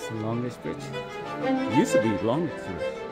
the longest bridge. It used to be long too.